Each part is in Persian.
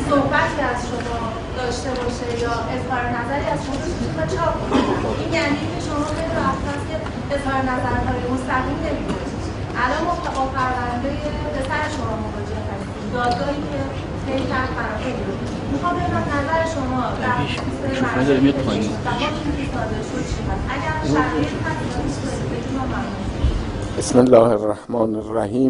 صحبتی از شما داشته باشه یا اظهار نظری از شما داشته باشه چاپ کنید. این یعنی که شما خیلی وقت هست که اظهار نظرهای مستقیم نمی‌کنید. الان ما با پرونده پسر شما مواجه هستیم، دادگاهی که خیلی تحت قرار گرفت. میخوام بدونم نظر شما در خصوص مرجعی و با این که صادر شد چی هست؟ اگر شرایط هست بگید ما ممنون. بسم الله الرحمن الرحیم.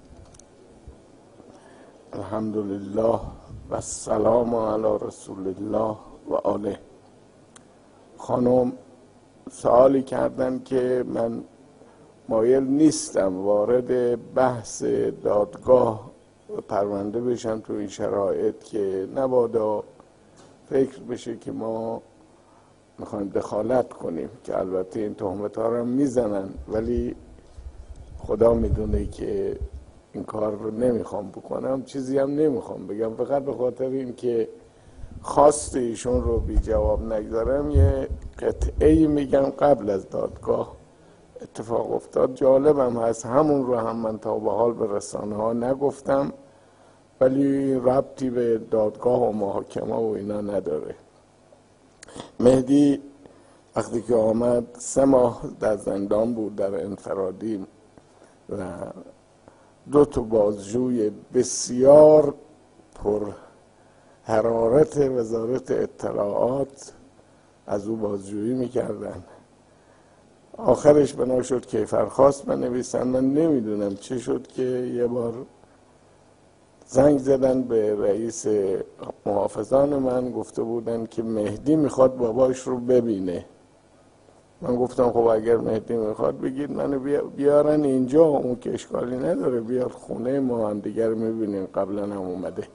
الحمدلله و السلام علی رسول الله و آله. خانم سوالی کردن که من مایل نیستم وارد بحث دادگاه و پرونده بشم تو این شرایط که نبادا فکر بشه که ما میخوایم دخالت کنیم، که البته این تهمت ها رو میزنن ولی خدا میدونه که این کار رو نمیخوام بکنم، چیزی هم نمیخوام بگم، فقط به خاطر این که خواست ایشون رو بی جواب نگذارم یه قطعه‌ای میگم قبل از دادگاه اتفاق افتاد. جالبم هست، همون رو هم من تا به حال به رسانه ها نگفتم ولی ربطی به دادگاه و محاکمه و اینا نداره. مهدی وقتی که آمد 3 ماه در زندان بود در انفرادی و 2 بازجوی بسیار پر حرارت وزارت اطلاعات از او بازجویی میکردن. آخرش بنا شد کیفرخواست بنویسن. من نمیدونم چه شد که یه بار زنگ زدن به رئیس محافظان من، گفته بودن که مهدی میخواد باباش رو ببینه. من گفتم خب اگر مهدی میخواد بگید منو بیارن اینجا، اون که اشکالی نداره، بیار خونه ما هم دیگر میبینیم، قبلا هم اومده.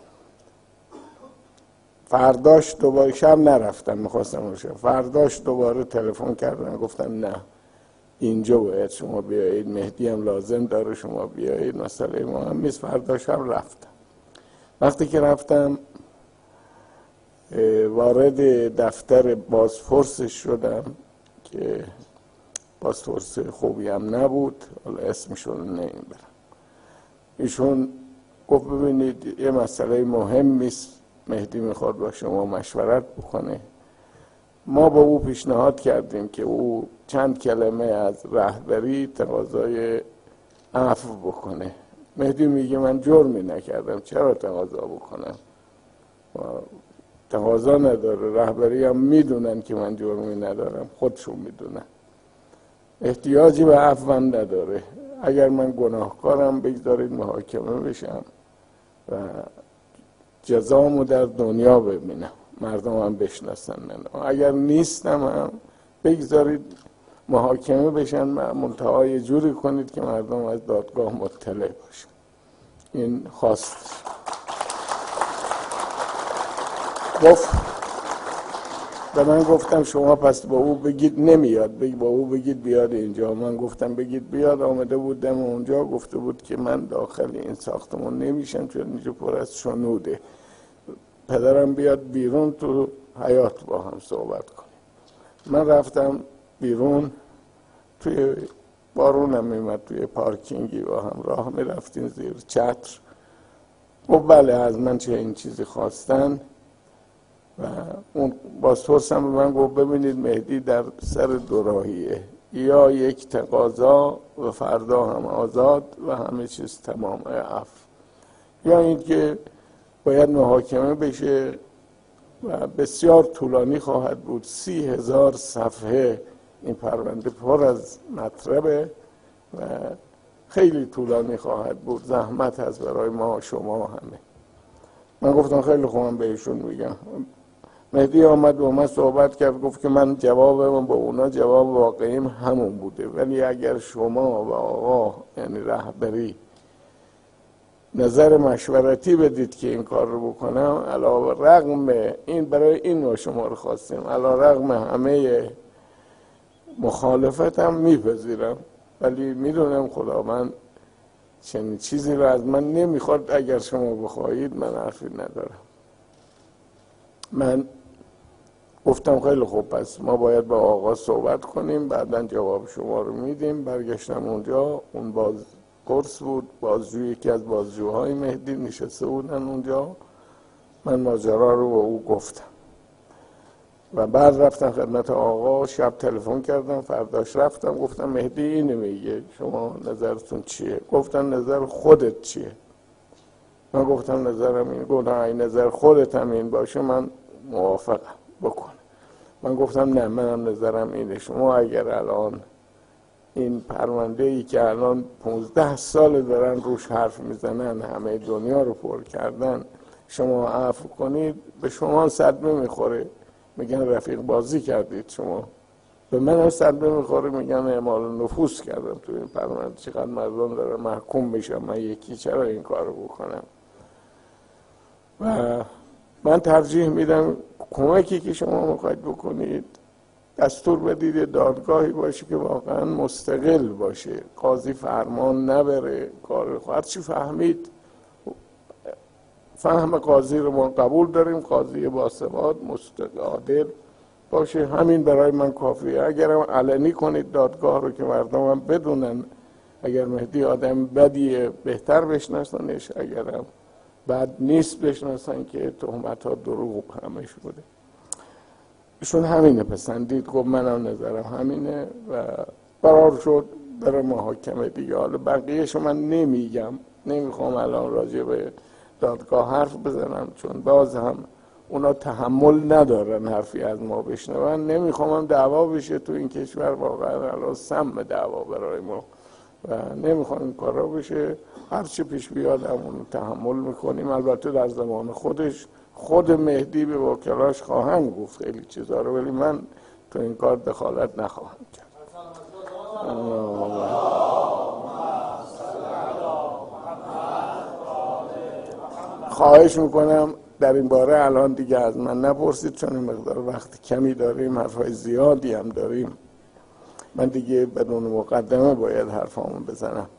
فرداش دوباره، شب نرفتم میخواستم باشم، فرداش دوباره تلفن کردن گفتن نه اینجا باید شما بیایید، مهدی هم لازم داره شما بیایید، مسئله مهم نیست. فرداش شب رفتم. وقتی که رفتم وارد دفتر بازپرسش شدم که بازپرس خوبی هم نبود، حالا اسمشون نمیبرم. ایشون گفت ببینید یه مسئله مهم است، مهدی میخواد با شما مشورت بکنه. ما با او پیشنهاد کردیم که او چند کلمه از رهبری تقاضای عفو بکنه. مهدی میگه من جرمی نکردم، چرا تقاضا بکنم؟ تقاضا نداره، رهبری هم میدونن که من جرمی ندارم، خودشون میدونن، احتیاجی به عفو هم نداره. اگر من گناهکارم بگذارید محاکمه بشم و جزامو در دنیا ببینم، مردم هم بشناسن من. اگر نیستم هم بگذارید محاکمه بشن، منتها یه جوری کنید که مردم از دادگاه مطلع باشن. این خواست. گفت و من گفتم شما پس با او بگید نمیاد، با او بگید بیاد اینجا. من گفتم بگید بیاد. آمده بود دم اونجا، گفته بود که من داخل این ساختمان نمیشم چون اینجا پر از شنوده، پدرم بیاد بیرون تو حیاط با هم صحبت کنیم. من رفتم بیرون، توی بارونم میمد، توی پارکینگی با هم راه میرفتیم زیر چتر. گفت بله از من چه این چیزی خواستن و اون بازپرسم به من گفت ببینید مهدی در سر دوراهیه، یا یک تقاضا و فردا هم آزاد و همه چیز تمام عفو، یا اینکه باید محاکمه بشه و بسیار طولانی خواهد بود. 30,000 صفحه این پرونده پر از مطلبه و خیلی طولانی خواهد بود، زحمت هست برای ما شما همه. من گفتم خیلی خوبم بهشون میگم. مهدی آمد با من صحبت کرد، گفت که من جوابم با اونا جواب واقعیم همون بوده، ولی اگر شما و آقا یعنی رهبری نظر مشورتی بدید که این کار رو بکنم، علاوه رغم این برای این ما شما رو خواستیم، علاوه رغم همه مخالفتم میپذیرم، ولی میدونم خداوند چنین چیزی رو از من نمیخواد. اگر شما بخواهید من حرفی ندارم. من گفتم خیلی خوب، پس ما باید با آقا صحبت کنیم، بعداً جواب شما رو میدیم. برگشتم اونجا، اون بازپرس بود، بازجوی، یکی از بازجوهای مهدی نشسته بودن اونجا من ماجرا رو به او گفتم و بعد رفتم خدمت آقا. شب تلفن کردم، فرداش رفتم گفتم مهدی اینو میگه، شما نظرتون چیه؟ گفتن نظر خودت چیه؟ من گفتم نظرم این. گفتم این نظر خودت هم این باشه من موافقم بکن. من گفتم نه، منم نظرم اینه. شما اگر الان این پرونده ای که الان 15 سال دارن روش حرف میزنن، همه دنیا رو پر کردن، شما عفو کنید، به شما صدمه میخوره، میگن رفیق بازی کردید. شما به من هم صدمه میخوره، میگن اعمال نفوذ کردم تو این پرونده. چقدر مردم دارن محکوم میشن، من یکی چرا این کارو بکنم؟ و من ترجیح میدم کمکی که شما میخواید بکنید دستور بدید دادگاهی باشه که واقعا مستقل باشه، قاضی فرمان نبره کار. هرچی فهمید، فهم قاضی رو ما قبول داریم، قاضی باثبات عادل باشه، همین برای من کافیه. اگرم علنی کنید دادگاه رو که مردم هم بدونن، اگر مهدی آدم بدیه بهتر بشناسنش، اگرم بد نیست بشناسن که تهمت ها دروغ همش بوده. ایشون همینه پسندید، گفت منم نظرم همینه و قرار شد بره محاکمه دیگه. حالا بقیه‌شو من نمیگم، نمیخوام الان راجع به دادگاه حرف بزنم، چون باز هم اونا تحمل ندارن حرفی از ما بشنون. نمیخوام هم دعوا بشه تو این کشور، واقعا الان سم دعوا برای ما و نمیخوام این کارا بشه. هرچی پیش بیاد همون تحمل میکنیم. البته در زمان خودش خود مهدی به وکلاش خواهم گفت خیلی چیزا رو، ولی من تو این کار دخالت نخواهم کرد. خواهش میکنم در این باره الان دیگه از من نپرسید، چون این مقدار وقت کمی داریم، حرفای زیادی هم داریم. من دیگه بدون مقدمه باید حرفامو بزنم.